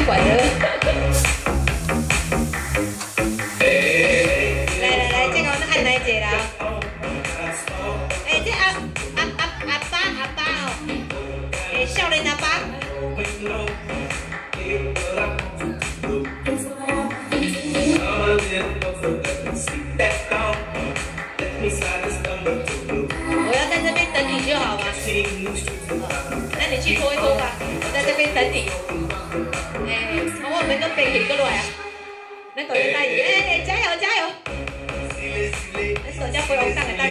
管的。来，这个我们按哪一节啦？哎，这阿爸哦，哎，少年阿爸。我要在这边等你就好吗？那你去拖一拖吧，我在这边等你。哎，我们个飞起过来啊！那个人大爷，哎，加油！那手叫不用上的大。